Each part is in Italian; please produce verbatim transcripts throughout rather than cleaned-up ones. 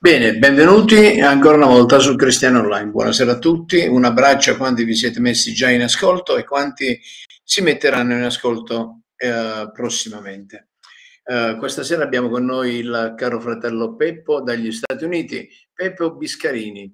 Bene, benvenuti ancora una volta su Cristiano Online. Buonasera a tutti, un abbraccio a quanti vi siete messi già in ascolto e quanti si metteranno in ascolto eh, prossimamente. Eh, questa sera abbiamo con noi il caro fratello Peppo dagli Stati Uniti, Peppo Biscarini,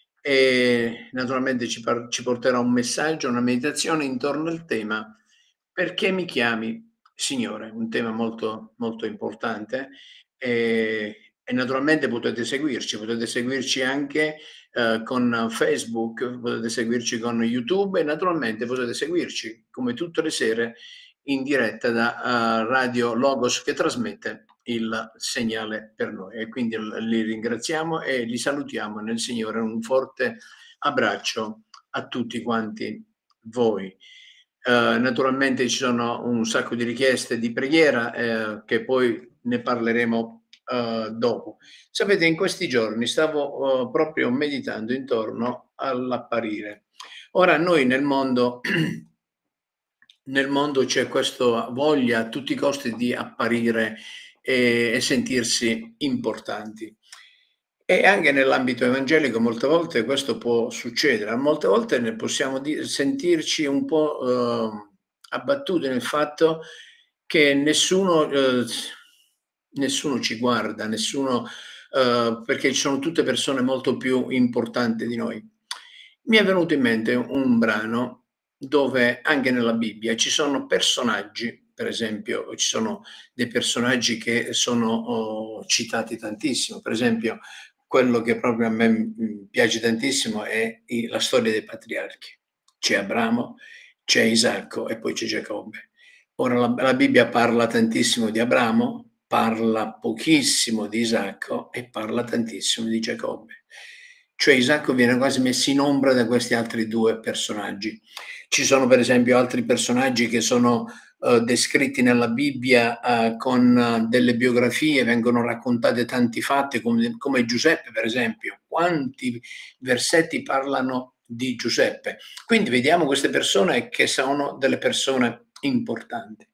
e naturalmente ci, par- ci porterà un messaggio, una meditazione intorno al tema "Perché mi chiami Signore?", un tema molto, molto importante. E, e naturalmente potete seguirci, potete seguirci anche eh, con Facebook, potete seguirci con YouTube e naturalmente potete seguirci come tutte le sere in diretta da uh, Radio Logos che trasmette il segnale per noi. E quindi li ringraziamo e li salutiamo nel Signore. Un forte abbraccio a tutti quanti voi. Uh, naturalmente ci sono un sacco di richieste di preghiera eh, che poi ne parleremo Uh, dopo. Sapete, in questi giorni stavo uh, proprio meditando intorno all'apparire. Ora noi nel mondo, nel mondo c'è questa voglia a tutti i costi di apparire e, e sentirsi importanti. E anche nell'ambito evangelico molte volte questo può succedere, molte volte ne possiamo dire, sentirci un po' uh, abbattuti nel fatto che nessuno, uh, nessuno ci guarda, nessuno, uh, perché ci sono tutte persone molto più importanti di noi. Mi è venuto in mente un brano dove anche nella Bibbia ci sono personaggi, per esempio ci sono dei personaggi che sono oh, citati tantissimo, per esempio quello che proprio a me piace tantissimo è la storia dei patriarchi. C'è Abramo, c'è Isacco e poi c'è Giacobbe. Ora la, la Bibbia parla tantissimo di Abramo, parla pochissimo di Isacco e parla tantissimo di Giacobbe. Cioè Isacco viene quasi messo in ombra da questi altri due personaggi. Ci sono per esempio altri personaggi che sono uh, descritti nella Bibbia uh, con uh, delle biografie, vengono raccontate tanti fatti, come, come Giuseppe per esempio. Quanti versetti parlano di Giuseppe? Quindi vediamo queste persone che sono delle persone importanti.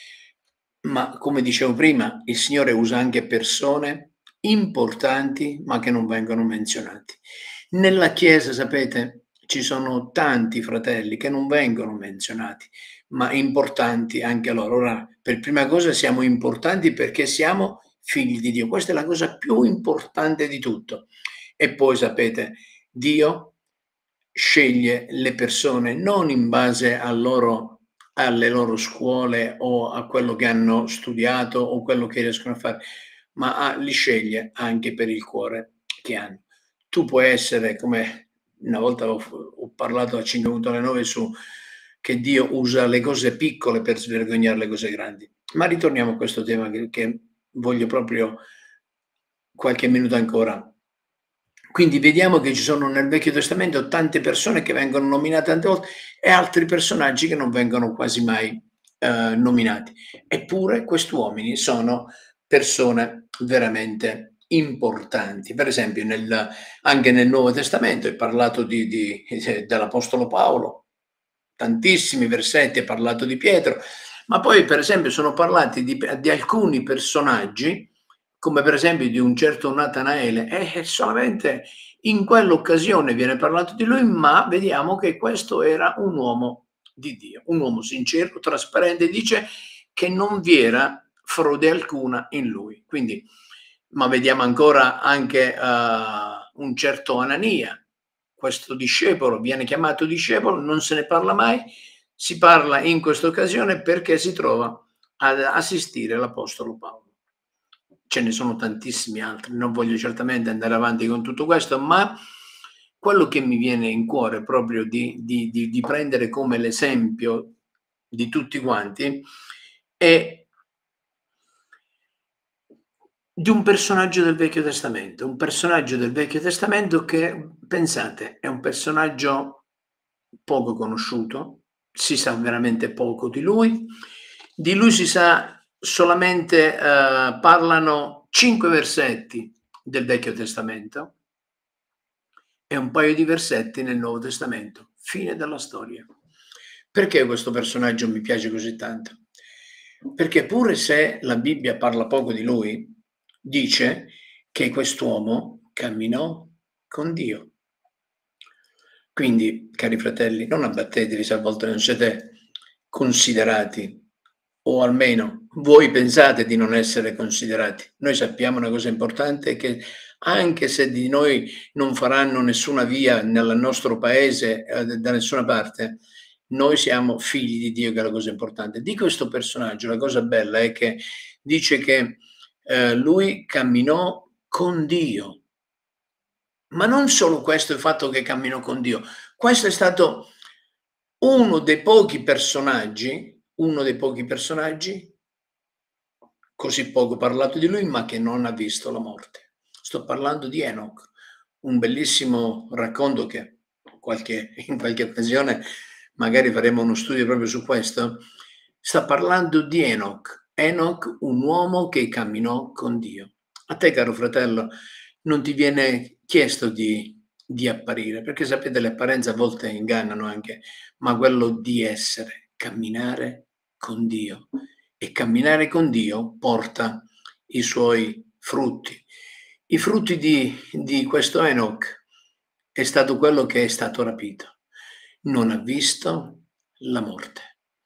Ma come dicevo prima, il Signore usa anche persone importanti ma che non vengono menzionati. Nella Chiesa, sapete, ci sono tanti fratelli che non vengono menzionati, ma importanti anche loro. Ora, per prima cosa siamo importanti perché siamo figli di Dio. Questa è la cosa più importante di tutto. E poi, sapete, Dio sceglie le persone non in base a loro alle loro scuole o a quello che hanno studiato o quello che riescono a fare, ma a, li sceglie anche per il cuore che hanno. Tu puoi essere, come una volta ho, ho parlato a cinque minuti alle nove su che Dio usa le cose piccole per svergognare le cose grandi. Ma ritorniamo a questo tema che, che voglio proprio qualche minuto ancora. Quindi vediamo che ci sono nel Vecchio Testamento tante persone che vengono nominate tante volte e altri personaggi che non vengono quasi mai eh, nominati. Eppure questi uomini sono persone veramente importanti. Per esempio nel, anche nel Nuovo Testamento è parlato di, di, dell'Apostolo Paolo, tantissimi versetti, è parlato di Pietro, ma poi per esempio sono parlati di, di alcuni personaggi come per esempio di un certo Natanaele, e solamente in quell'occasione viene parlato di lui, ma vediamo che questo era un uomo di Dio, un uomo sincero, trasparente, dice che non vi era frode alcuna in lui. Quindi, ma vediamo ancora anche uh, un certo Anania, questo discepolo, viene chiamato discepolo, non se ne parla mai, si parla in questa occasione perché si trova ad assistere l'Apostolo Paolo. Ce ne sono tantissimi altri, non voglio certamente andare avanti con tutto questo, ma quello che mi viene in cuore proprio di, di, di, di prendere come l'esempio di tutti quanti è di un personaggio del Vecchio Testamento, un personaggio del Vecchio Testamento che, pensate, è un personaggio poco conosciuto, si sa veramente poco di lui, di lui si sa solamente, eh, parlano cinque versetti del Vecchio Testamento e un paio di versetti nel Nuovo Testamento, fine della storia. Perché questo personaggio mi piace così tanto? Perché pure se la Bibbia parla poco di lui, dice che quest'uomo camminò con Dio. Quindi, cari fratelli, non abbattetevi se a volte non siete considerati, o almeno voi pensate di non essere considerati. Noi sappiamo una cosa importante, che anche se di noi non faranno nessuna via nel nostro paese, eh, da nessuna parte, noi siamo figli di Dio, che è la cosa importante. Di questo personaggio la cosa bella è che dice che eh, lui camminò con Dio. Ma non solo questo, il fatto che camminò con Dio. Questo è stato uno dei pochi personaggi, uno dei pochi personaggi, così poco parlato di lui, ma che non ha visto la morte. Sto parlando di Enoch, un bellissimo racconto che qualche, in qualche occasione magari faremo uno studio proprio su questo. Sta parlando di Enoch. Enoch, un uomo che camminò con Dio. A te, caro fratello, non ti viene chiesto di, di apparire, perché sapete, le apparenze a volte ingannano anche, ma quello di essere, camminare con Dio. E camminare con Dio porta i suoi frutti. I frutti di, di questo Enoch è stato quello che è stato rapito. Non ha visto la morte.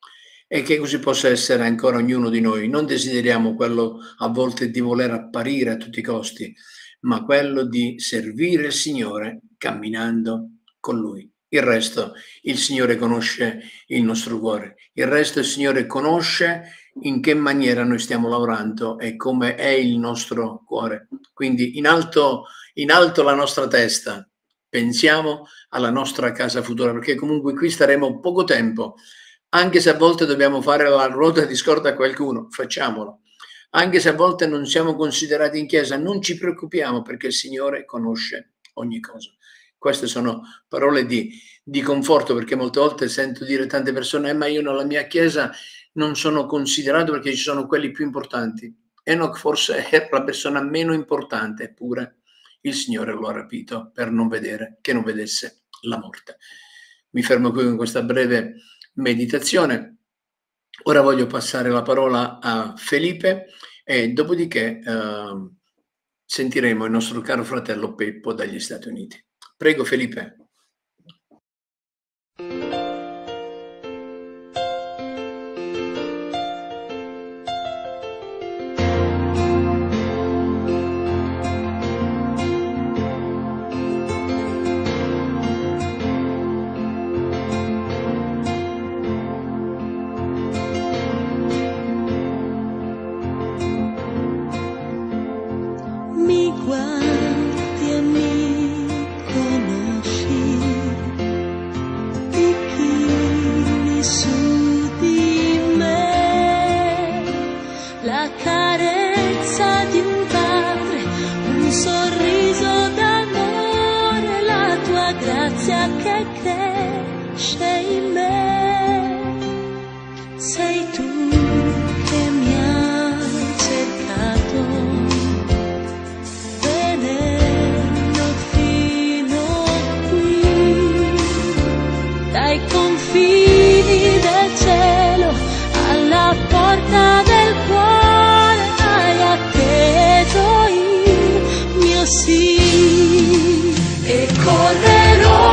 E che così possa essere ancora ognuno di noi. Non desideriamo quello a volte di voler apparire a tutti i costi, ma quello di servire il Signore camminando con Lui. Il resto il Signore conosce il nostro cuore. Il resto il Signore conosce in che maniera noi stiamo lavorando e come è il nostro cuore. Quindi in alto, in alto la nostra testa, pensiamo alla nostra casa futura, perché comunque qui staremo poco tempo. Anche se a volte dobbiamo fare la ruota di scorta a qualcuno, facciamolo. Anche se a volte non siamo considerati in chiesa, non ci preoccupiamo, perché il Signore conosce ogni cosa. Queste sono parole di, di conforto, perché molte volte sento dire tante persone, eh, ma io nella mia chiesa non sono considerato perché ci sono quelli più importanti. Enoch forse è la persona meno importante, eppure il Signore lo ha rapito per non vedere, che non vedesse la morte. Mi fermo qui con questa breve meditazione. Ora voglio passare la parola a Felipe e dopodiché eh, sentiremo il nostro caro fratello Peppo dagli Stati Uniti. Prego Felipe.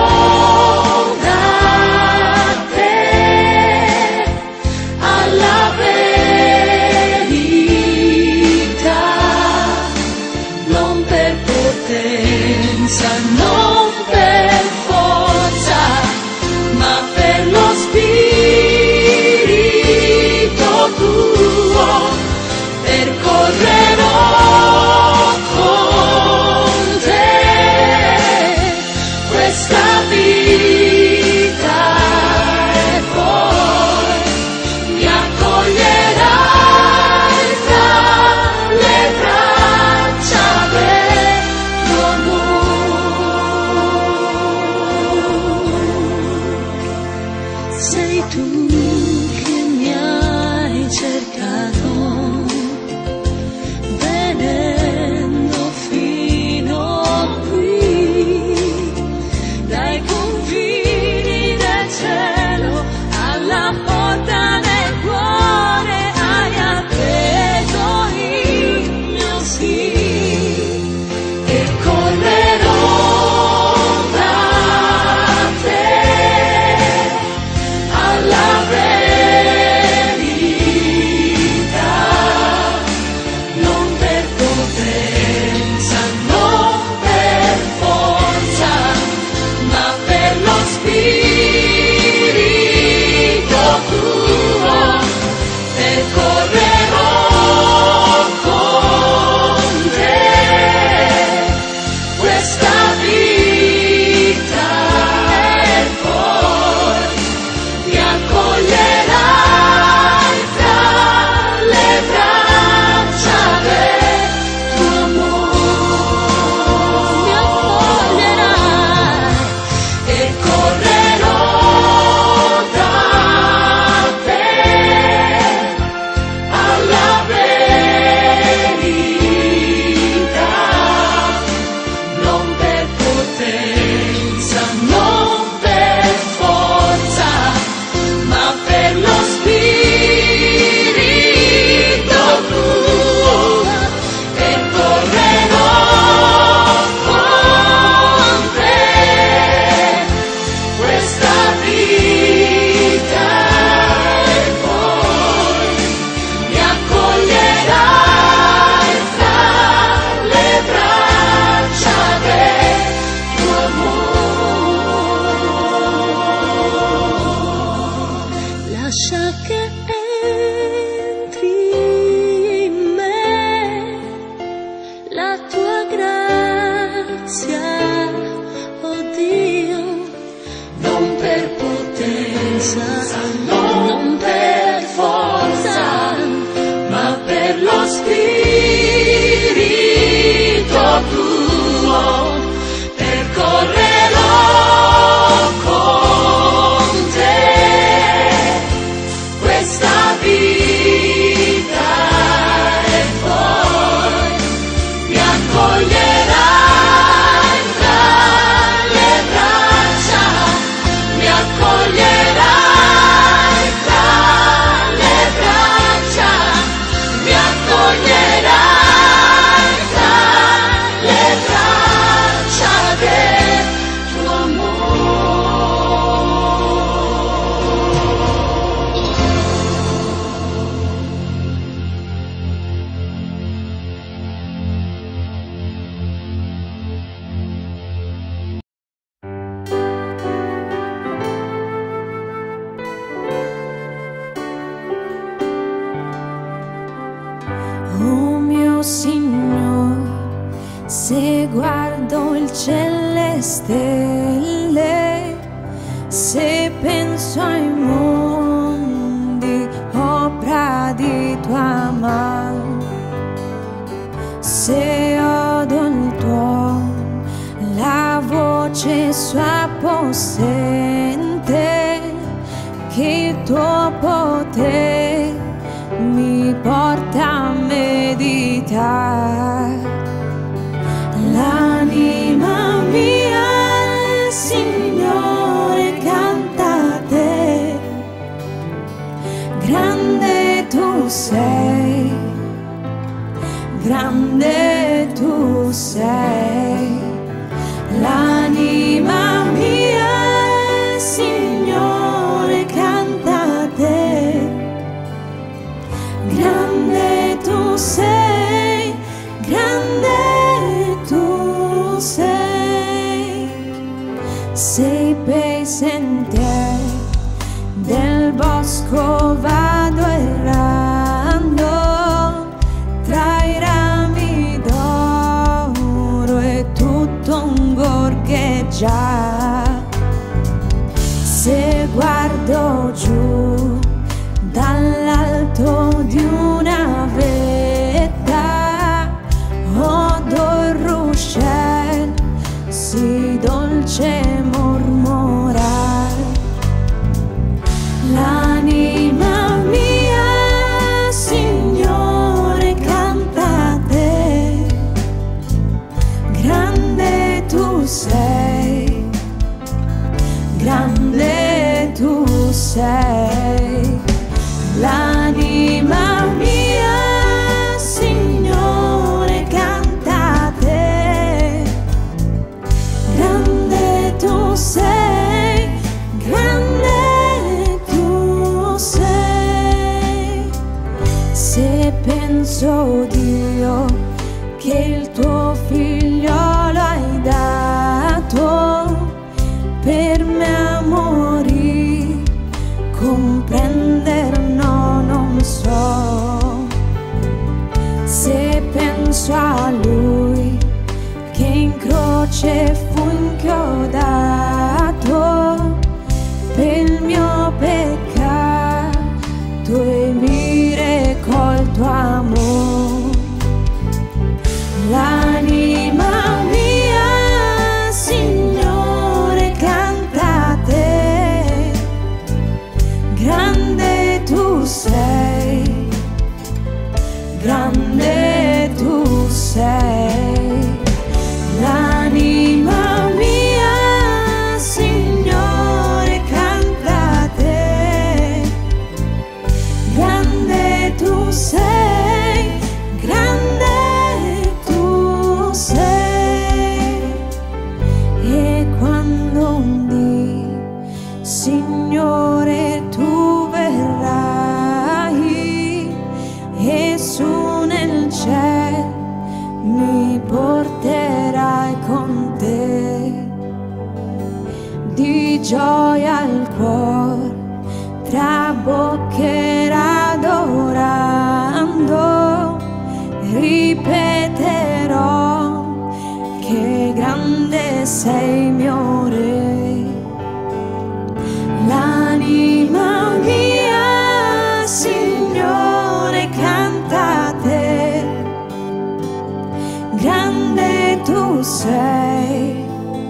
Correrò da te alla Oh mio Signore, se guardo il cielo e le stelle, se penso ai mondi, opera di tua mano, se odo il tuo, la voce sua possente, che il tuo potere mi porta a meditare. L'anima mia, Signore, canta a te, grande tu sei, grande tu sei. L'anima mia, Signore, canta a te, grande tu sei, grande tu sei. Sei bei sentieri del bosco vado errando, tra i rami d'oro e tutto un gorgheggiare. Se guardo giù dall'alto di una vetta, odo il ruscello sì dolce mormorare. L'anima mia, Signore, canta a te, grande tu sei, grande tu sei. L'anima mia, Signore, canta a te, grande tu sei, grande tu sei. Se penso, Dio, che il tuo figliolo hai dato per me a morire, comprendere no, non so. Se penso a lui che in croce fu inchiodato per il mio peccato e mi recò il tuo amore. L'anima mia, Signore, canta a te, grande tu sei, grande tu sei. L'anima mia, Signore, canta a te, grande tu sei, grande tu sei. E quando un dì, Signore, tu verrai e su nel cielo mi porterai con te, di gioia il cuore traboccherà adorando, ripeterò che grande sei mio Re. L'anima mia, Signore, canta a te, grande tu sei,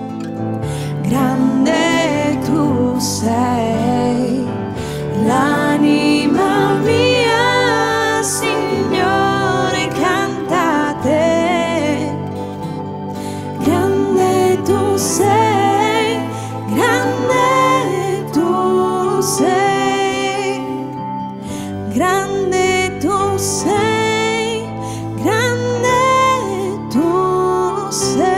grande tu sei. L'anima mia, Signore, canta a te, grande tu sei, grande tu sei, grande tu sei, grande tu sei.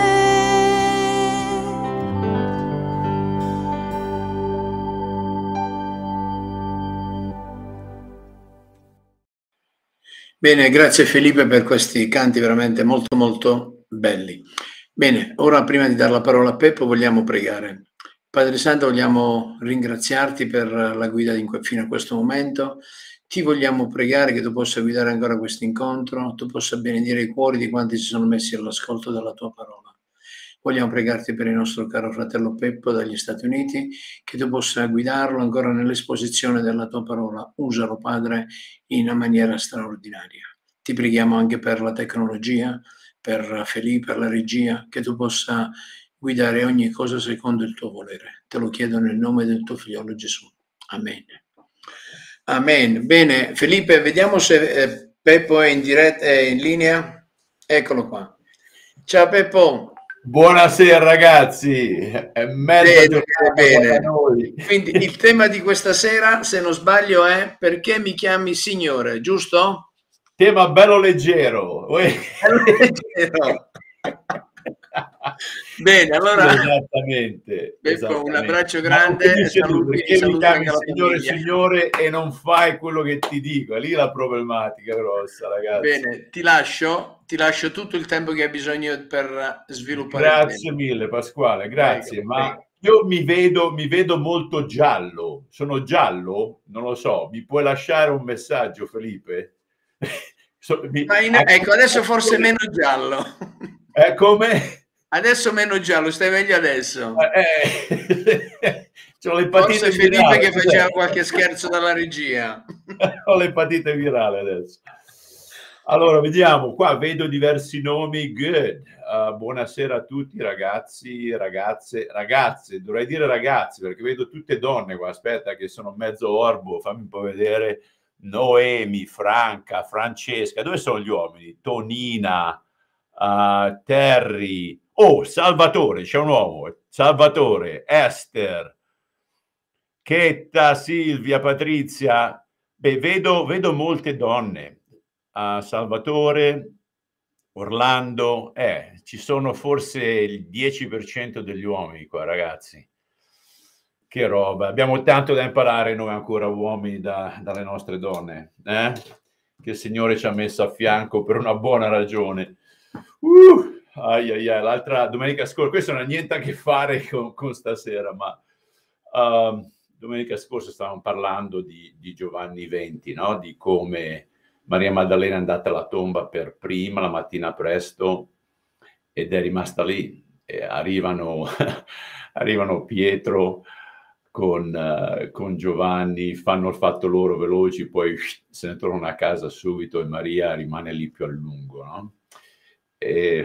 Bene, grazie Felipe per questi canti veramente molto molto belli. Bene, ora prima di dare la parola a Peppo vogliamo pregare. Padre Santo, vogliamo ringraziarti per la guida in que- fino a questo momento. Ti vogliamo pregare che tu possa guidare ancora questo incontro, tu possa benedire i cuori di quanti si sono messi all'ascolto della tua parola. Vogliamo pregarti per il nostro caro fratello Peppo dagli Stati Uniti, che tu possa guidarlo ancora nell'esposizione della tua parola. Usalo, Padre, in una maniera straordinaria. Ti preghiamo anche per la tecnologia, per Felipe, per la regia, che tu possa guidare ogni cosa secondo il tuo volere. Te lo chiedo nel nome del tuo figliolo Gesù. Amen. Amen. Bene, Felipe, vediamo se eh, Peppo è in diretta, è in linea. Eccolo qua. Ciao Peppo. Buonasera ragazzi, è mezza Bene, giornata bene, da bene. noi. Quindi il tema di questa sera, se non sbaglio, è perché mi chiami Signore, giusto? Tema bello leggero. Bello leggero. Bene, allora Esattamente, Peppo, esattamente. un abbraccio Ma grande come e dice tu, saluti, perché mi saluti chiami anche la Signore famiglia. Signore e non fai quello che ti dico? È lì la problematica grossa, ragazzi. Bene, ti lascio, ti lascio tutto il tempo che hai bisogno per sviluppare il Grazie tema. mille Pasquale, grazie. Prego, Ma prego. io mi vedo, mi vedo molto giallo. Sono giallo? Non lo so. Mi puoi lasciare un messaggio, Felipe? So, mi, Ma in- ecco, adesso forse meno giallo. È come? Adesso meno giallo, stai meglio adesso. Eh, c'ho l'epatite Forse Felipe virale. che cos'è? faceva qualche scherzo dalla regia. Ho l'epatite virale adesso. Allora, vediamo, qua vedo diversi nomi. Good. Uh, buonasera a tutti ragazzi, ragazze, ragazze, dovrei dire ragazzi perché vedo tutte donne qua. Aspetta che sono mezzo orbo, fammi un po' vedere. Noemi, Franca, Francesca, dove sono gli uomini? Tonina, uh, Terry, oh, Salvatore, c'è un uomo, Salvatore, Esther, Chetta, Silvia, Patrizia. Beh, vedo, vedo molte donne. Uh, Salvatore, Orlando, eh, ci sono forse il dieci per cento degli uomini qua, ragazzi. Che roba, abbiamo tanto da imparare noi ancora uomini da, dalle nostre donne, eh? Che il Signore ci ha messo a fianco per una buona ragione. Uh, ai ai ai, l'altra domenica scorsa, questo non ha niente a che fare con, con stasera, ma uh, domenica scorsa stavamo parlando di, di Giovanni venti, no? Di come Maria Maddalena è andata alla tomba per prima la mattina presto ed è rimasta lì. E arrivano, arrivano Pietro con, uh, con Giovanni, fanno il fatto loro veloci, poi se ne tornano a casa subito e Maria rimane lì più a lungo, no? E,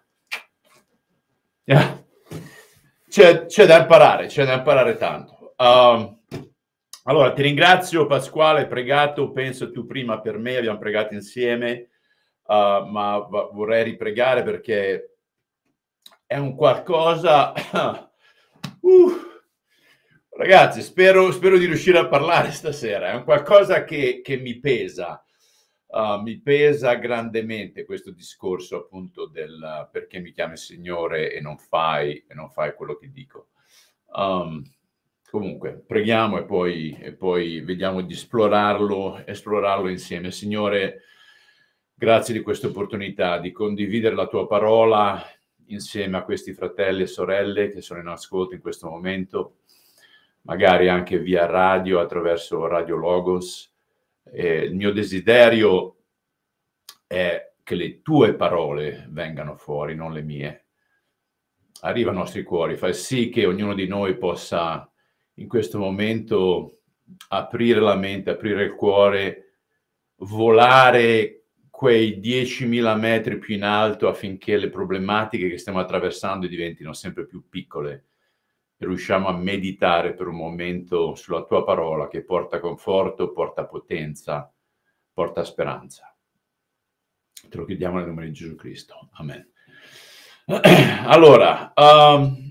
yeah. c'è, c'è da imparare, c'è da imparare tanto. Um, allora, ti ringrazio Pasquale, pregato, penso tu prima per me, abbiamo pregato insieme, uh, ma v- vorrei ripregare perché è un qualcosa... uh, ragazzi, spero, spero di riuscire a parlare stasera, è un qualcosa che, che mi pesa. Uh, mi pesa grandemente questo discorso appunto del perché mi chiami Signore e non fai, e non fai quello che dico. Um, comunque, preghiamo e poi, e poi vediamo di esplorarlo, esplorarlo insieme. Signore, grazie di questa opportunità di condividere la tua parola insieme a questi fratelli e sorelle che sono in ascolto in questo momento, magari anche via radio, attraverso Radio Logos. Eh, il mio desiderio è che le tue parole vengano fuori, non le mie. Arriva ai nostri cuori, fai sì che ognuno di noi possa in questo momento aprire la mente, aprire il cuore, volare quei diecimila metri più in alto affinché le problematiche che stiamo attraversando diventino sempre più piccole e riusciamo a meditare per un momento sulla tua parola che porta conforto, porta potenza, porta speranza. Te lo chiediamo nel nome di Gesù Cristo. Amen. Allora, um,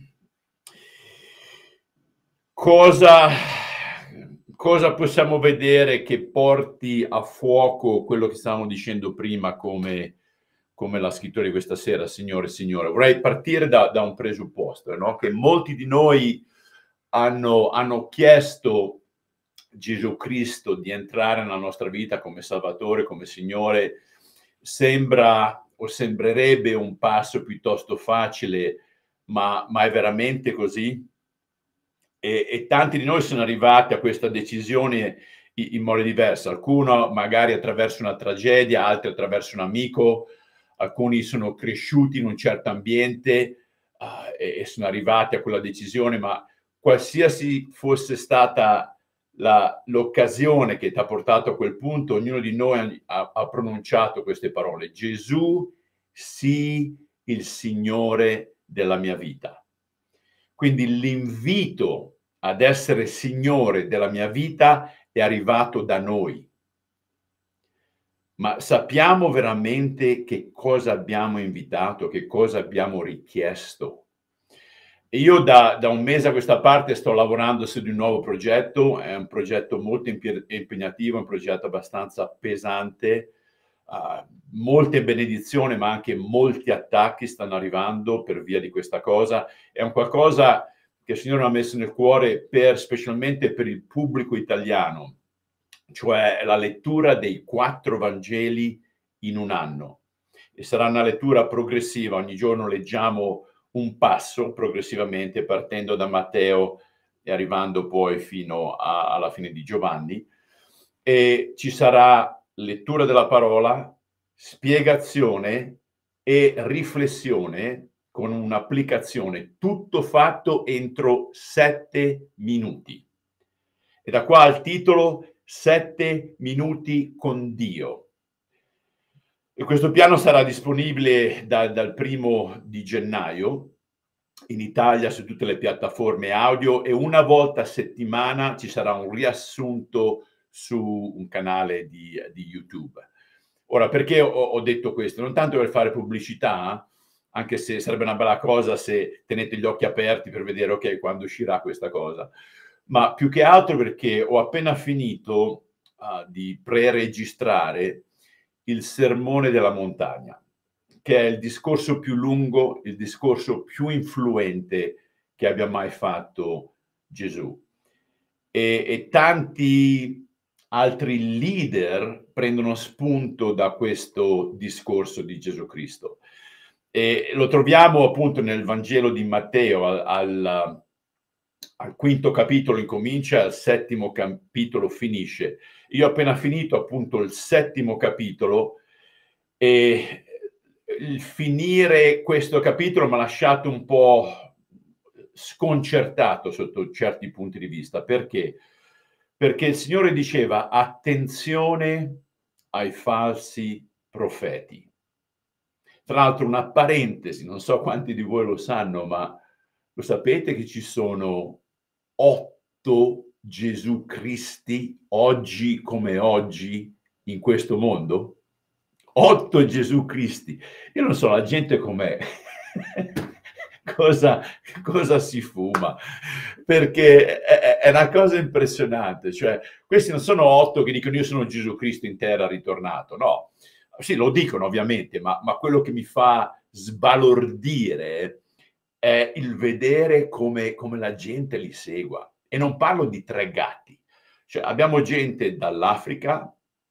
cosa, cosa possiamo vedere che porti a fuoco quello che stavamo dicendo prima come, come la scrittura di questa sera, Signore, Signore? Vorrei partire da, da un presupposto, no? Che molti di noi hanno, hanno chiesto Gesù Cristo di entrare nella nostra vita come Salvatore, come Signore. Sembra o sembrerebbe un passo piuttosto facile, ma, ma è veramente così? e, e tanti di noi sono arrivati a questa decisione in, in modo diverso, alcuno magari attraverso una tragedia, altri attraverso un amico, alcuni sono cresciuti in un certo ambiente uh, e, e sono arrivati a quella decisione, ma qualsiasi fosse stata l'occasione che ti ha portato a quel punto, ognuno di noi ha, ha pronunciato queste parole: Gesù, sii il Signore della mia vita. Quindi l'invito ad essere Signore della mia vita è arrivato da noi. Ma sappiamo veramente che cosa abbiamo invitato, che cosa abbiamo richiesto? Io da, da un mese a questa parte sto lavorando su di un nuovo progetto, è un progetto molto impegnativo, un progetto abbastanza pesante, uh, molte benedizioni ma anche molti attacchi stanno arrivando per via di questa cosa. È un qualcosa che il Signore mi ha messo nel cuore per, specialmente per il pubblico italiano, cioè la lettura dei quattro Vangeli in un anno. E sarà una lettura progressiva, ogni giorno leggiamo un passo progressivamente, partendo da Matteo e arrivando poi fino a, alla fine di Giovanni, e ci sarà lettura della parola, spiegazione e riflessione con un'applicazione, tutto fatto entro sette minuti. E da qua il titolo Sette minuti con Dio. E questo piano sarà disponibile da, dal primo di gennaio in Italia su tutte le piattaforme audio, e una volta a settimana ci sarà un riassunto su un canale di, di YouTube. Ora, perché ho, ho detto questo? Non tanto per fare pubblicità, anche se sarebbe una bella cosa se tenete gli occhi aperti per vedere, ok, quando uscirà questa cosa, ma più che altro perché ho appena finito uh, di pre-registrare il Sermone della Montagna, che è il discorso più lungo, il discorso più influente che abbia mai fatto Gesù. E, e tanti altri leader prendono spunto da questo discorso di Gesù Cristo. E lo troviamo appunto nel Vangelo di Matteo, al, al, al quinto capitolo incomincia, al settimo capitolo finisce. Io ho appena finito appunto il settimo capitolo e il finire questo capitolo mi ha lasciato un po' sconcertato sotto certi punti di vista. Perché? Perché il Signore diceva attenzione ai falsi profeti. Tra l'altro una parentesi, non so quanti di voi lo sanno, ma lo sapete che ci sono otto Gesù Cristi oggi come oggi in questo mondo? Otto Gesù Cristi. Io non so, la gente com'è. cosa, cosa si fuma? Perché è, è una cosa impressionante. Cioè, questi non sono otto che dicono io sono Gesù Cristo in terra ritornato. No, sì, lo dicono ovviamente, ma, ma quello che mi fa sbalordire è il vedere come, come la gente li segua. E non parlo di tre gatti. Cioè, abbiamo gente dall'Africa,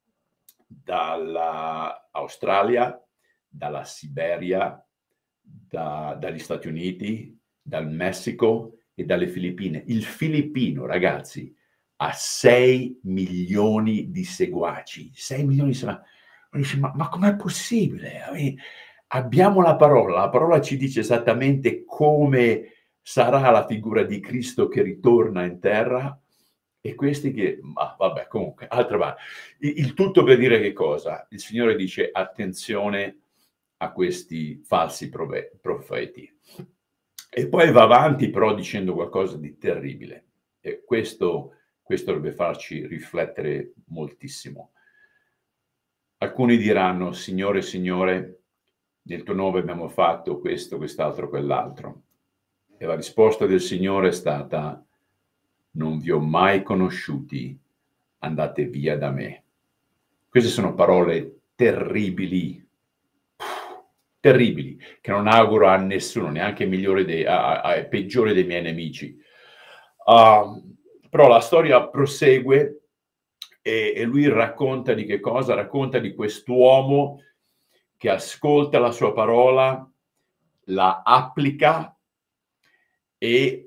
dall'Australia, dalla Siberia, da, dagli Stati Uniti, dal Messico e dalle Filippine. Il filippino, ragazzi, ha sei milioni di seguaci. sei milioni di seguaci. Dice, ma, ma com'è possibile? Abbiamo la parola, la parola ci dice esattamente come sarà la figura di Cristo che ritorna in terra, e questi che, ma vabbè, comunque, altra parte. Il, il tutto per dire che cosa? Il Signore dice attenzione a questi falsi profeti. E poi va avanti però dicendo qualcosa di terribile. E questo, questo dovrebbe farci riflettere moltissimo. Alcuni diranno, Signore, Signore, nel tuo nome abbiamo fatto questo, quest'altro, quell'altro. E la risposta del Signore è stata, non vi ho mai conosciuti, andate via da me. Queste sono parole terribili, terribili, che non auguro a nessuno, neanche migliore dei, a, a, a peggiore dei miei nemici. Uh, però la storia prosegue e, e lui racconta di che cosa? Racconta di quest'uomo che ascolta la sua parola, la applica e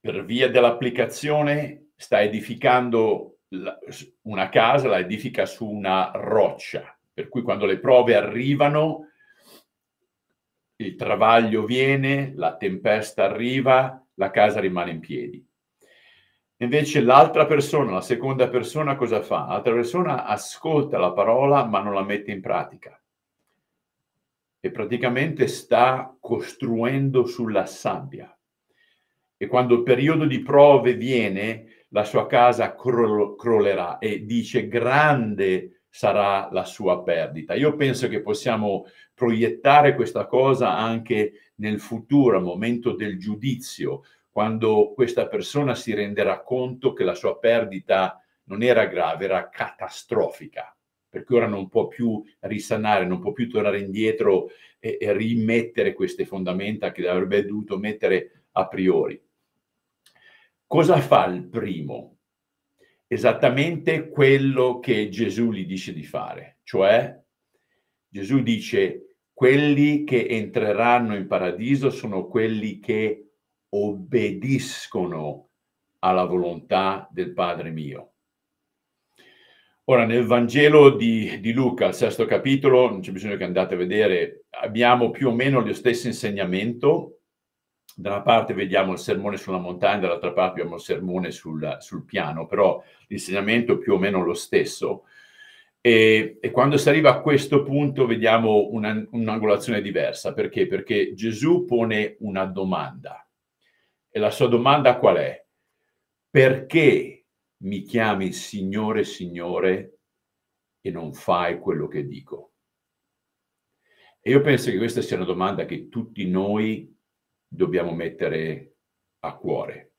per via dell'applicazione sta edificando la, una casa, la edifica su una roccia, per cui quando le prove arrivano, il travaglio viene, la tempesta arriva, la casa rimane in piedi. Invece l'altra persona, la seconda persona, cosa fa? L'altra persona ascolta la parola ma non la mette in pratica. E praticamente sta costruendo sulla sabbia. E quando il periodo di prove viene, la sua casa cro- crollerà e dice grande sarà la sua perdita. Io penso che possiamo proiettare questa cosa anche nel futuro, al momento del giudizio, quando questa persona si renderà conto che la sua perdita non era grave, era catastrofica, perché ora non può più risanare, non può più tornare indietro e, e rimettere queste fondamenta che avrebbe dovuto mettere a priori. Cosa fa il primo? Esattamente quello che Gesù gli dice di fare, cioè Gesù dice: quelli che entreranno in paradiso sono quelli che obbediscono alla volontà del Padre mio. Ora, nel Vangelo di, di Luca, al sesto capitolo, non c'è bisogno che andate a vedere, abbiamo più o meno lo stesso insegnamento. Da una parte vediamo il sermone sulla montagna, dall'altra parte abbiamo il sermone sul, sul piano, però l'insegnamento è più o meno lo stesso. E, e quando si arriva a questo punto vediamo una, un'angolazione diversa. Perché? Perché Gesù pone una domanda. E la sua domanda qual è? Perché mi chiami Signore, Signore e non fai quello che dico? E io penso che questa sia una domanda che tutti noi dobbiamo mettere a cuore.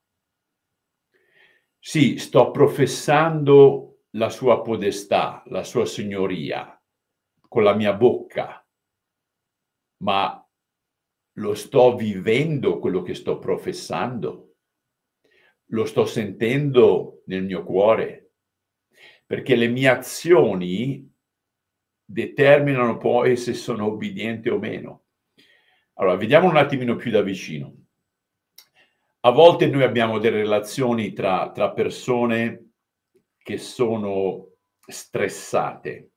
Sì, sto professando la sua podestà, la sua signoria con la mia bocca, ma lo sto vivendo quello che sto professando? Lo sto sentendo nel mio cuore? Perché le mie azioni determinano poi se sono obbediente o meno. Allora, vediamo un attimino più da vicino. A volte noi abbiamo delle relazioni tra, tra persone che sono stressate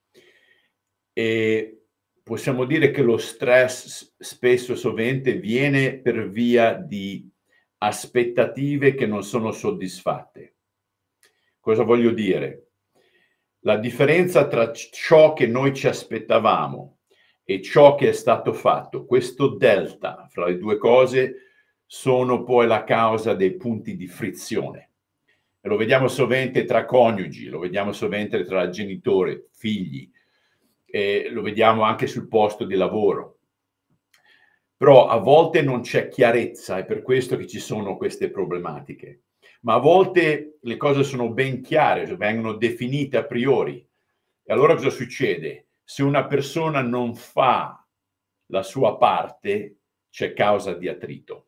e possiamo dire che lo stress spesso sovente viene per via di aspettative che non sono soddisfatte. Cosa voglio dire? La differenza tra ciò che noi ci aspettavamo e ciò che è stato fatto, questo delta fra le due cose, sono poi la causa dei punti di frizione. E lo vediamo sovente tra coniugi, lo vediamo sovente tra genitori, figli, e lo vediamo anche sul posto di lavoro. Però a volte non c'è chiarezza, è per questo che ci sono queste problematiche. Ma a volte le cose sono ben chiare, vengono definite a priori. E allora cosa succede? Se una persona non fa la sua parte, c'è causa di attrito.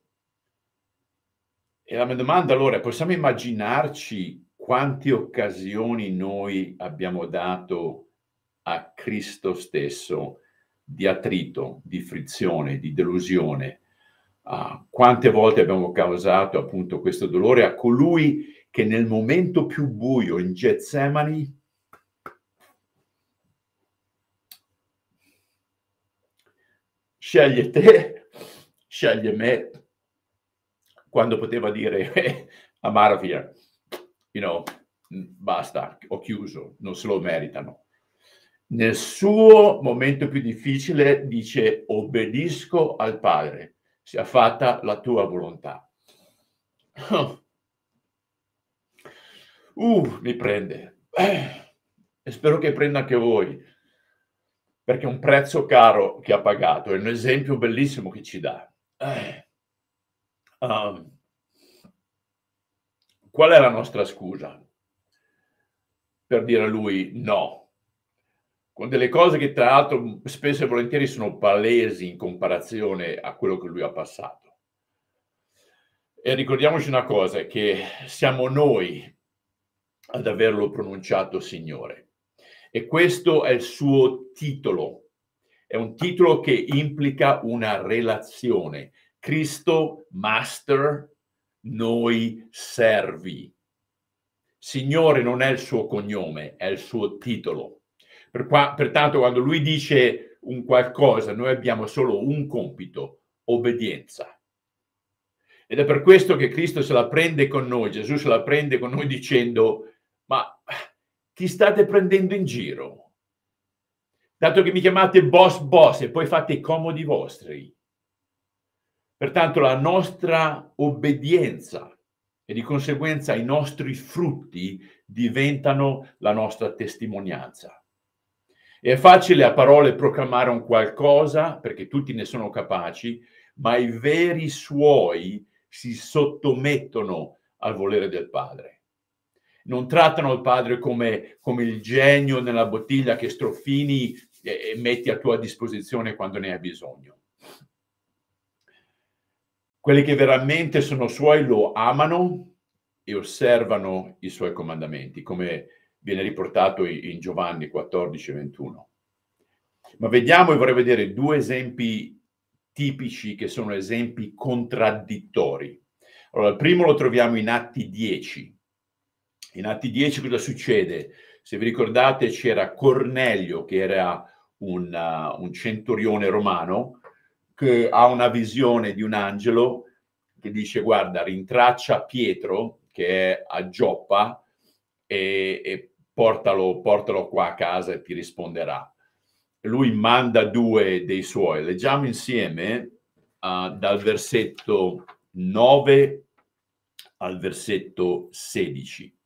E la mia domanda allora è: possiamo immaginarci quante occasioni noi abbiamo dato a Cristo stesso di attrito, di frizione, di delusione? Uh, quante volte abbiamo causato appunto questo dolore a colui che nel momento più buio in Getsemani sceglie te, sceglie me, quando poteva dire eh, a Maravia, you know, basta, ho chiuso, non se lo meritano. Nel suo momento più difficile dice: obbedisco al Padre, sia fatta la tua volontà. Uh, mi prende. Eh, e spero che prenda anche voi, perché è un prezzo caro che ha pagato, è un esempio bellissimo che ci dà. Eh, um, qual è la nostra scusa per dire a lui no? Con delle cose che tra l'altro spesso e volentieri sono palesi in comparazione a quello che lui ha passato. E ricordiamoci una cosa, che siamo noi ad averlo pronunciato Signore. E questo è il suo titolo. È un titolo che implica una relazione. Cristo Master, noi servi. Signore non è il suo cognome, è il suo titolo. Per qua, pertanto quando lui dice un qualcosa, noi abbiamo solo un compito: obbedienza. Ed è per questo che Cristo se la prende con noi, Gesù se la prende con noi dicendo: ma chi state prendendo in giro? Dato che mi chiamate boss boss e poi fate i comodi vostri. Pertanto la nostra obbedienza e di conseguenza i nostri frutti diventano la nostra testimonianza. È facile a parole proclamare un qualcosa, perché tutti ne sono capaci, ma i veri suoi si sottomettono al volere del Padre. Non trattano il Padre come, come il genio nella bottiglia che strofini e, e metti a tua disposizione quando ne hai bisogno. Quelli che veramente sono suoi lo amano e osservano i suoi comandamenti, come viene riportato in Giovanni quattordici ventuno. Ma vediamo, e vorrei vedere due esempi tipici che sono esempi contraddittori. Allora, il primo lo troviamo in Atti dieci. In Atti dieci cosa succede? Se vi ricordate, c'era Cornelio, che era un, uh, un centurione romano, che ha una visione di un angelo che dice: guarda, rintraccia Pietro, che è a Gioppa, e, e portalo, portalo qua a casa e ti risponderà. Lui manda due dei suoi. Leggiamo insieme uh, dal versetto nove al versetto sedici.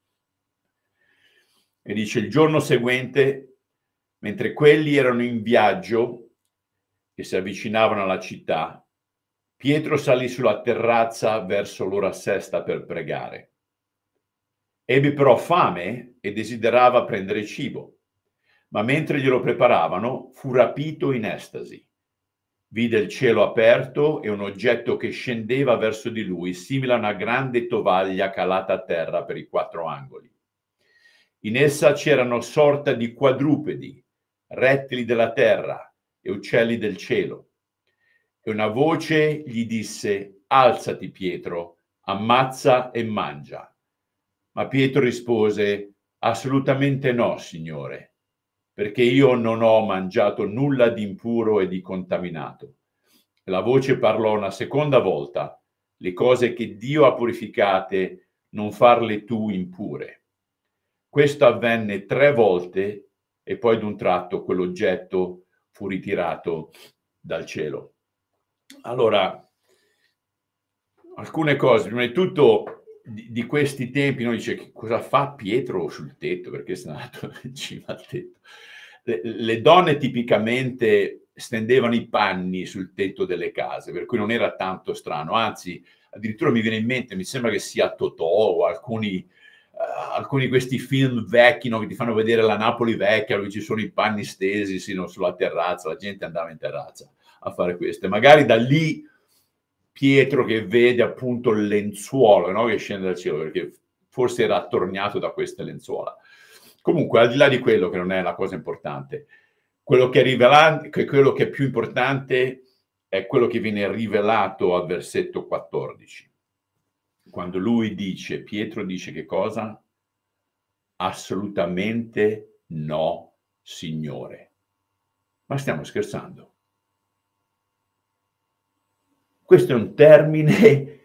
E dice: il giorno seguente, mentre quelli erano in viaggio e si avvicinavano alla città, Pietro salì sulla terrazza verso l'ora sesta per pregare. Ebbe però fame e desiderava prendere cibo, ma mentre glielo preparavano fu rapito in estasi. Vide il cielo aperto e un oggetto che scendeva verso di lui, simile a una grande tovaglia calata a terra per i quattro angoli. In essa c'erano sorta di quadrupedi, rettili della terra e uccelli del cielo. E una voce gli disse: alzati, Pietro, ammazza e mangia. Ma Pietro rispose: assolutamente no, Signore, perché io non ho mangiato nulla di impuro e di contaminato. E la voce parlò una seconda volta: le cose che Dio ha purificate, non farle tu impure. Questo avvenne tre volte e poi d'un tratto quell'oggetto fu ritirato dal cielo. Allora, alcune cose, prima di tutto di, di questi tempi, noi dice: che cosa fa Pietro sul tetto, perché è andato in cima al tetto. Le, le donne tipicamente stendevano i panni sul tetto delle case, per cui non era tanto strano, anzi addirittura mi viene in mente, mi sembra che sia Totò o alcuni Uh, alcuni di questi film vecchi, no, che ti fanno vedere la Napoli vecchia, dove ci sono i panni stesi sino sulla terrazza, la gente andava in terrazza a fare questo. Magari da lì Pietro che vede appunto il lenzuolo, no, che scende dal cielo, perché forse era attorniato da queste lenzuola. Comunque, al di là di quello, che non è la cosa importante, quello che è rivelante, che quello che è più importante è quello che viene rivelato al versetto quattordici. Quando lui dice, Pietro dice che cosa? Assolutamente no, Signore. Ma stiamo scherzando? Questo è un termine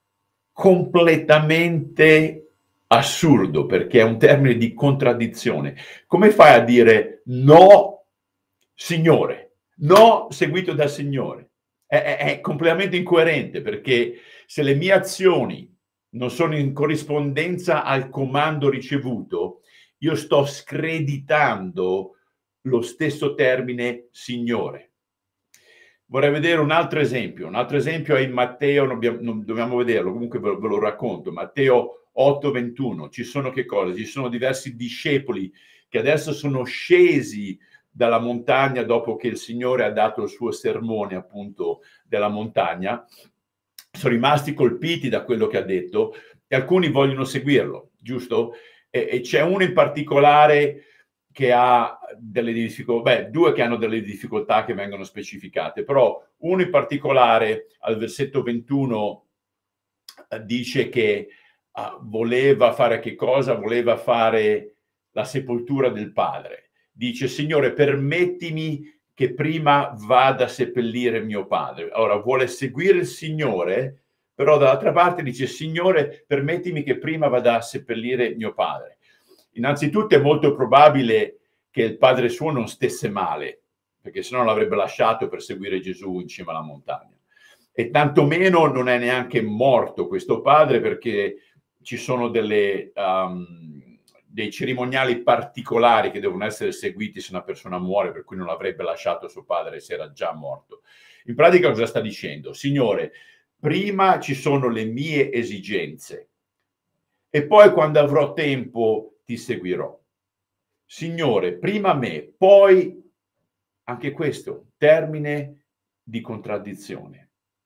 completamente assurdo, perché è un termine di contraddizione. Come fai a dire no, Signore? No seguito da Signore? È, è, è completamente incoerente, perché se le mie azioni non sono in corrispondenza al comando ricevuto, io sto screditando lo stesso termine Signore. Vorrei vedere un altro esempio. Un altro esempio è in Matteo, non dobbiamo, non dobbiamo vederlo, comunque ve, ve lo racconto. Matteo otto ventuno. Ci sono che cosa? Ci sono diversi discepoli che adesso sono scesi dalla montagna dopo che il Signore ha dato il suo sermone appunto della montagna, sono rimasti colpiti da quello che ha detto e alcuni vogliono seguirlo, giusto? E, e c'è uno in particolare che ha delle difficoltà, beh, due che hanno delle difficoltà che vengono specificate, però uno in particolare al versetto ventuno dice che uh, voleva fare che cosa? Voleva fare la sepoltura del padre. Dice, Signore, permettimi che prima vada a seppellire mio padre. Ora, vuole seguire il Signore, però dall'altra parte dice, Signore, permettimi che prima vada a seppellire mio padre. Innanzitutto è molto probabile che il padre suo non stesse male, perché sennò l'avrebbe lasciato per seguire Gesù in cima alla montagna. E tantomeno non è neanche morto questo padre, perché ci sono delle... Um, dei cerimoniali particolari che devono essere seguiti se una persona muore, per cui non avrebbe lasciato suo padre se era già morto. In pratica cosa sta dicendo? Signore, prima ci sono le mie esigenze e poi quando avrò tempo ti seguirò. Signore, prima me, poi anche questo, termine di contraddizione.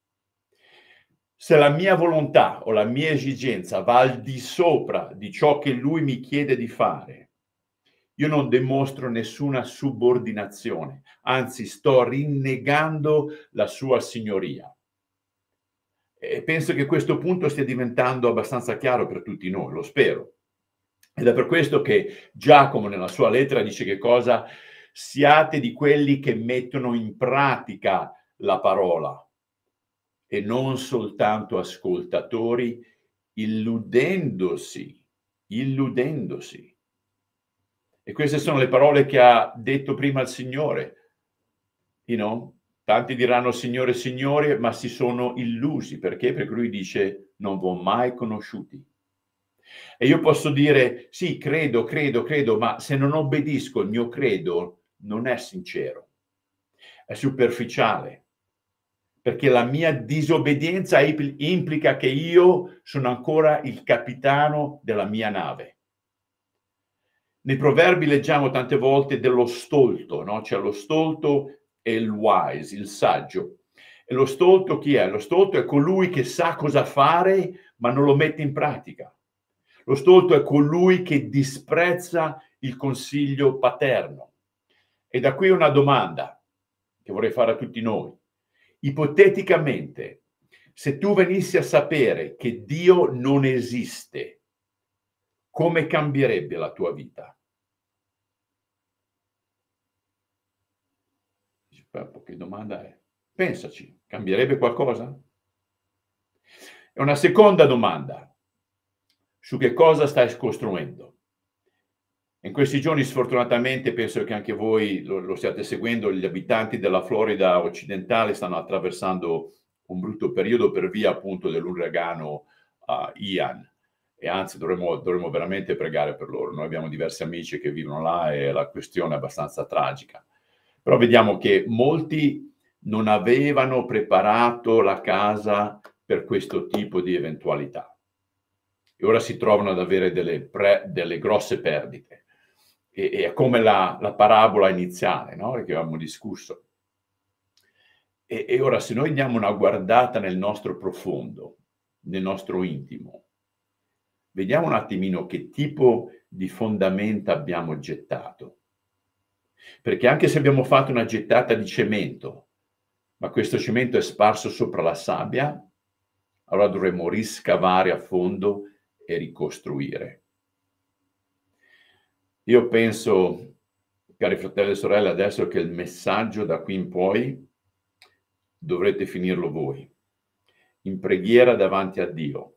Se la mia volontà o la mia esigenza va al di sopra di ciò che lui mi chiede di fare, io non dimostro nessuna subordinazione, anzi sto rinnegando la sua signoria. E penso che questo punto stia diventando abbastanza chiaro per tutti noi, lo spero. Ed è per questo che Giacomo nella sua lettera dice che cosa? Siate di quelli che mettono in pratica la parola e non soltanto ascoltatori, illudendosi, illudendosi. E queste sono le parole che ha detto prima il Signore. You know? Tanti diranno Signore, Signore, ma si sono illusi. Perché? Perché lui dice, non vi ho mai conosciuti. E io posso dire, sì, credo, credo, credo, ma se non obbedisco il mio credo, non è sincero, è superficiale. Perché la mia disobbedienza implica che io sono ancora il capitano della mia nave. Nei proverbi leggiamo tante volte dello stolto, no? C'è lo stolto e il wise, il saggio. E lo stolto chi è? Lo stolto è colui che sa cosa fare ma non lo mette in pratica. Lo stolto è colui che disprezza il consiglio paterno. E da qui una domanda che vorrei fare a tutti noi. Ipoteticamente, se tu venissi a sapere che Dio non esiste, come cambierebbe la tua vita? Che domanda è? Pensaci, cambierebbe qualcosa? E una seconda domanda, su che cosa stai costruendo? In questi giorni sfortunatamente penso che anche voi lo, lo stiate seguendo, gli abitanti della Florida occidentale stanno attraversando un brutto periodo per via appunto dell'uragano uh, Ian e anzi dovremmo, dovremmo veramente pregare per loro. Noi abbiamo diversi amici che vivono là e la questione è abbastanza tragica. Però vediamo che molti non avevano preparato la casa per questo tipo di eventualità e ora si trovano ad avere delle, pre, delle grosse perdite. E, e è come la, la parabola iniziale, no? Che avevamo discusso. E, e ora se noi diamo una guardata nel nostro profondo, nel nostro intimo, vediamo un attimino che tipo di fondamenta abbiamo gettato. Perché anche se abbiamo fatto una gettata di cemento, ma questo cemento è sparso sopra la sabbia, allora dovremmo riscavare a fondo e ricostruire. Io penso, cari fratelli e sorelle, adesso che il messaggio da qui in poi dovrete finirlo voi, in preghiera davanti a Dio.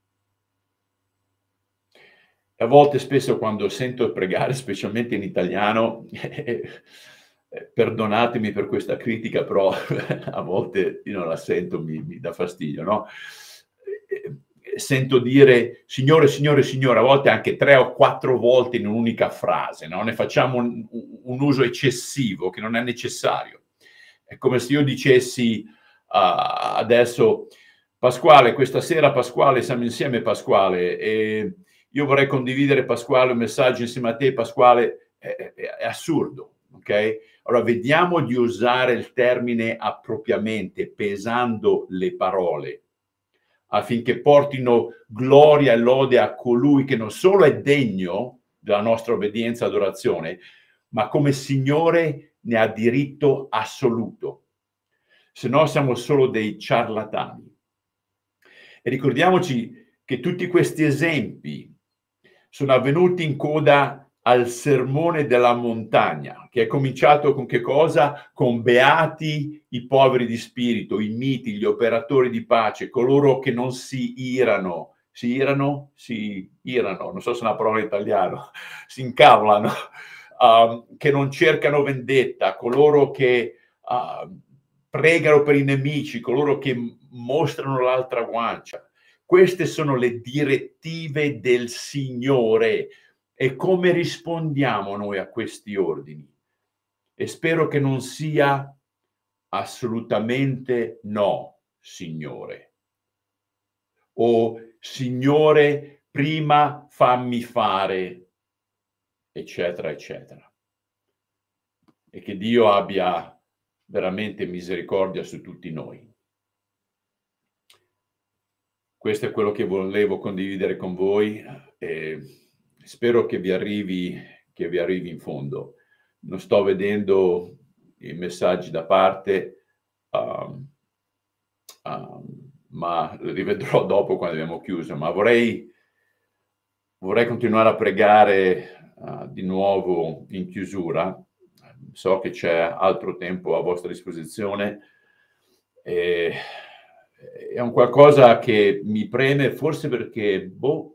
A volte, spesso, quando sento pregare, specialmente in italiano, perdonatemi per questa critica, però a volte io non la sento, mi, mi dà fastidio, no? Sento dire Signore, Signore, Signore, a volte anche tre o quattro volte in un'unica frase, no? Ne facciamo un, un uso eccessivo che non è necessario. È come se io dicessi uh, adesso, Pasquale, questa sera Pasquale, siamo insieme Pasquale, e io vorrei condividere Pasquale un messaggio insieme a te Pasquale, è, è, è assurdo, ok? Allora vediamo di usare il termine appropriamente, pesando le parole, affinché portino gloria e lode a colui che non solo è degno della nostra obbedienza e adorazione, ma come Signore ne ha diritto assoluto. Se no siamo solo dei ciarlatani. E ricordiamoci che tutti questi esempi sono avvenuti in coda al sermone della montagna, che è cominciato con che cosa? Con beati i poveri di spirito, i miti, gli operatori di pace, coloro che non si irano, si irano? Si irano, non so se è una parola in italiano, si incavolano, uh, che non cercano vendetta, coloro che uh, pregano per i nemici, coloro che mostrano l'altra guancia. Queste sono le direttive del Signore. E come rispondiamo noi a questi ordini? E spero che non sia assolutamente no, Signore. O Signore, prima fammi fare, eccetera, eccetera. E che Dio abbia veramente misericordia su tutti noi. Questo è quello che volevo condividere con voi. E spero che vi arrivi, che vi arrivi in fondo. Non sto vedendo i messaggi da parte, um, um, ma li rivedrò dopo quando abbiamo chiuso. Ma vorrei, vorrei continuare a pregare uh, di nuovo in chiusura. So che c'è altro tempo a vostra disposizione. E è un qualcosa che mi preme, forse perché boh,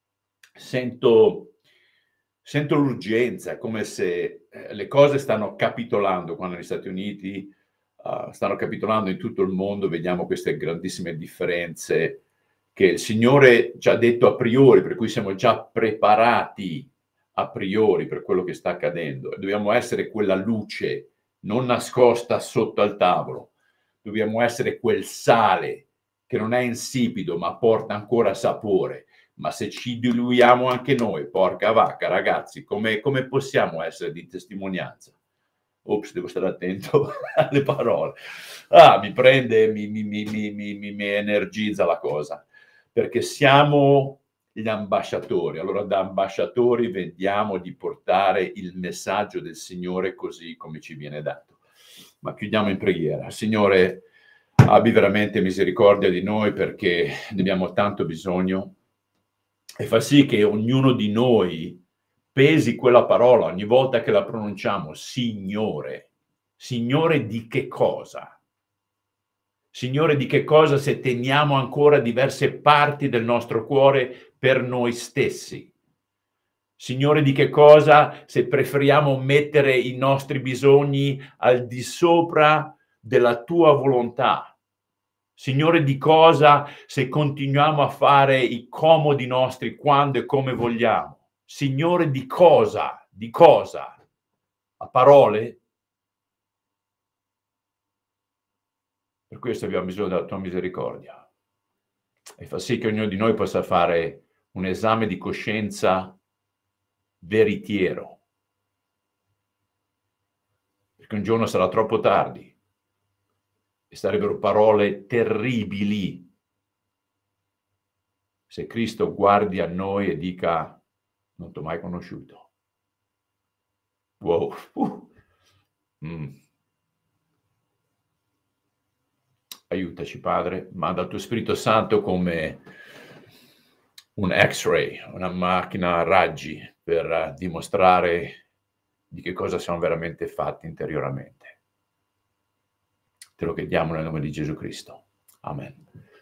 sento, sento l'urgenza, come se le cose stanno capitolando quando negli Stati Uniti uh, stanno capitolando in tutto il mondo. Vediamo queste grandissime differenze che il Signore ci ha detto a priori, per cui siamo già preparati a priori per quello che sta accadendo. E dobbiamo essere quella luce non nascosta sotto al tavolo. Dobbiamo essere quel sale che non è insipido ma porta ancora sapore. Ma se ci diluiamo anche noi, porca vacca, ragazzi, come, come possiamo essere di testimonianza? Ops, devo stare attento alle parole. Ah, mi prende, mi, mi, mi, mi, mi, mi energizza la cosa, perché siamo gli ambasciatori. Allora, da ambasciatori vediamo di portare il messaggio del Signore così come ci viene dato. Ma chiudiamo in preghiera. Signore, abbi veramente misericordia di noi, perché ne abbiamo tanto bisogno, e fa sì che ognuno di noi pesi quella parola ogni volta che la pronunciamo, Signore. Signore di che cosa? Signore di che cosa, se teniamo ancora diverse parti del nostro cuore per noi stessi? Signore di che cosa, se preferiamo mettere i nostri bisogni al di sopra della tua volontà? Signore di cosa, se continuiamo a fare i comodi nostri quando e come vogliamo? Signore di cosa? Di cosa? A parole? Per questo abbiamo bisogno della tua misericordia. E fa sì che ognuno di noi possa fare un esame di coscienza veritiero. Perché un giorno sarà troppo tardi. E sarebbero parole terribili se Cristo guardi a noi e dica: non ti ho mai conosciuto. Wow. Uh. Mm. Aiutaci, Padre, manda il tuo Spirito Santo come un X-ray, una macchina a raggi per dimostrare di che cosa siamo veramente fatti interiormente. Te lo chiediamo nel nome di Gesù Cristo. Amen.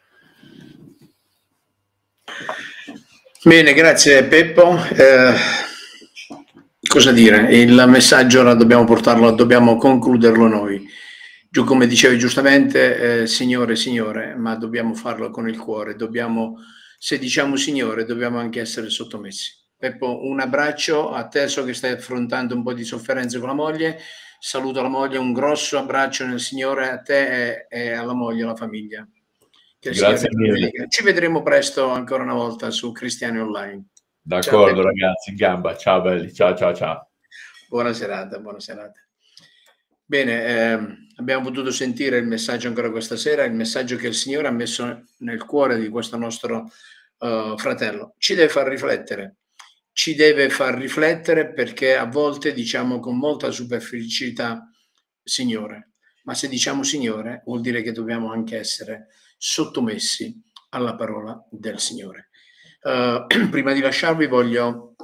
Bene, grazie Peppo. Eh, cosa dire? Il messaggio ora dobbiamo portarlo, dobbiamo concluderlo noi. Giù, come dicevi giustamente, eh, Signore, Signore, ma dobbiamo farlo con il cuore. Dobbiamo, se diciamo Signore, dobbiamo anche essere sottomessi. Peppo, un abbraccio a te, so che stai affrontando un po' di sofferenze con la moglie. Saluto la moglie, un grosso abbraccio nel Signore a te e, e alla moglie, alla famiglia. Che Grazie mille. Ci vedremo presto ancora una volta su Cristiani Online. D'accordo, ciao, ragazzi, in gamba. Ciao belli, ciao ciao ciao. Buona serata, buona serata. Bene, eh, abbiamo potuto sentire il messaggio ancora questa sera, il messaggio che il Signore ha messo nel cuore di questo nostro uh, fratello. Ci deve far riflettere. Ci deve far riflettere, perché a volte diciamo con molta superficialità Signore, ma se diciamo Signore vuol dire che dobbiamo anche essere sottomessi alla parola del Signore. Uh, prima di lasciarvi voglio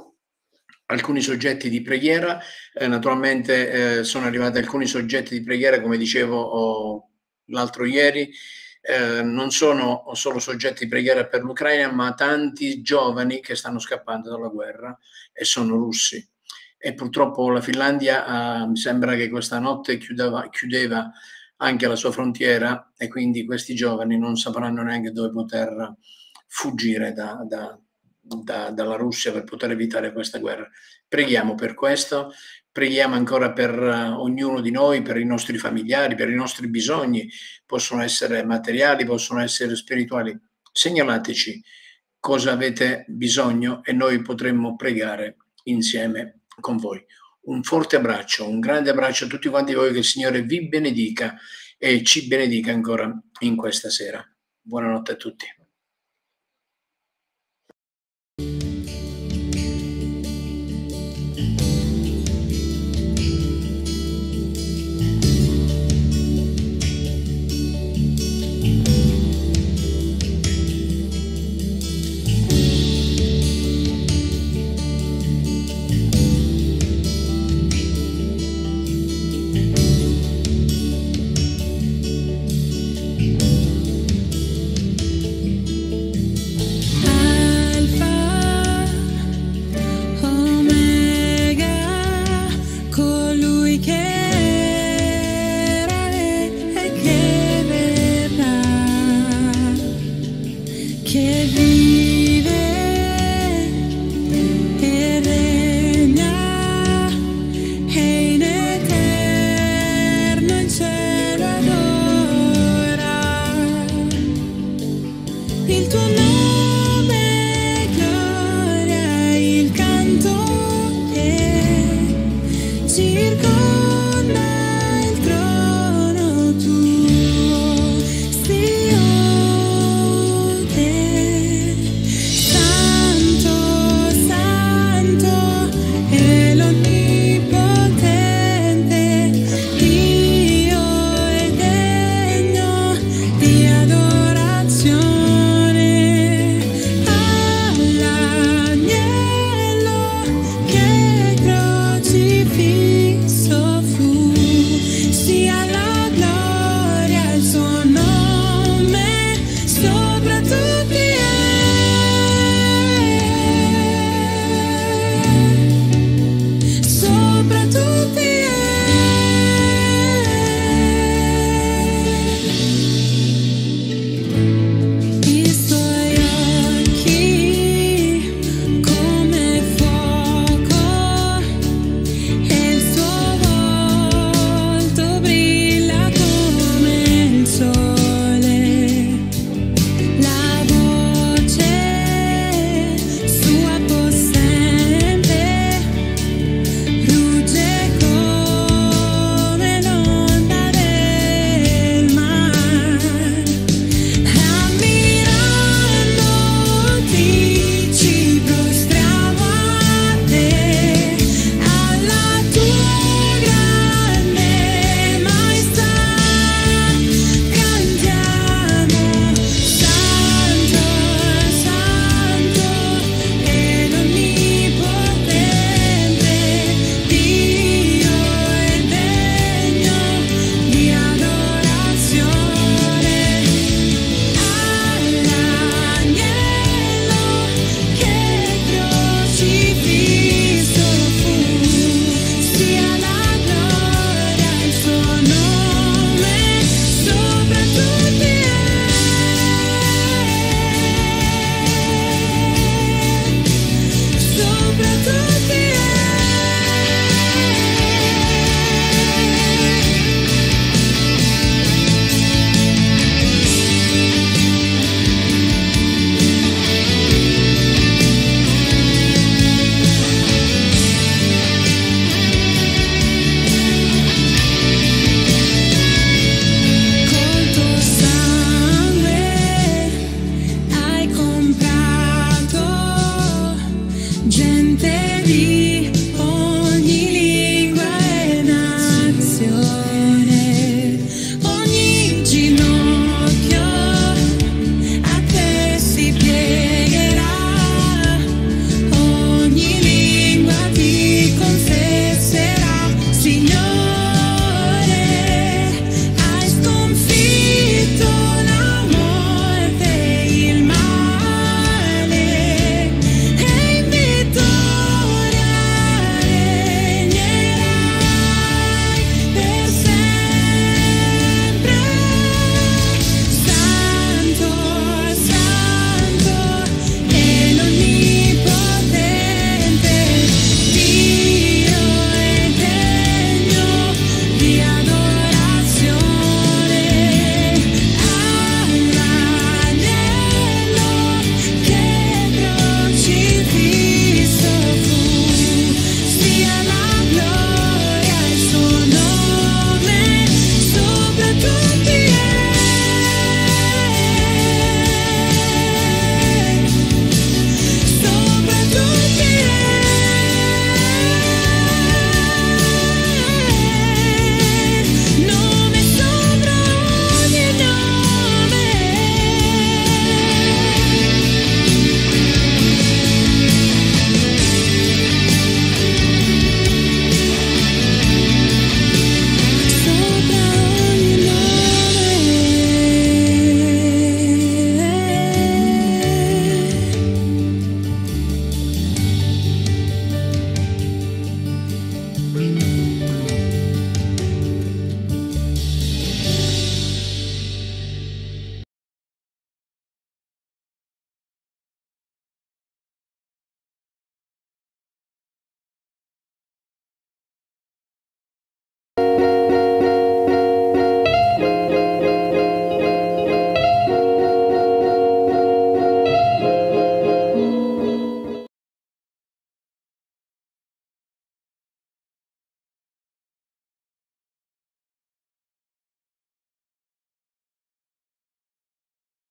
alcuni soggetti di preghiera. Eh, naturalmente eh, sono arrivati alcuni soggetti di preghiera, come dicevo oh, l'altro ieri. Eh, non sono solo soggetti di preghiera per l'Ucraina, ma tanti giovani che stanno scappando dalla guerra e sono russi. E purtroppo la Finlandia, eh, mi sembra che questa notte chiudeva, chiudeva anche la sua frontiera, e quindi questi giovani non sapranno neanche dove poter fuggire da, da, da, dalla Russia per poter evitare questa guerra. Preghiamo per questo, preghiamo ancora per uh, ognuno di noi, per i nostri familiari, per i nostri bisogni, possono essere materiali, possono essere spirituali. Segnalateci cosa avete bisogno e noi potremmo pregare insieme con voi. Un forte abbraccio, un grande abbraccio a tutti quanti voi, che il Signore vi benedica e ci benedica ancora in questa sera. Buonanotte a tutti. Circonda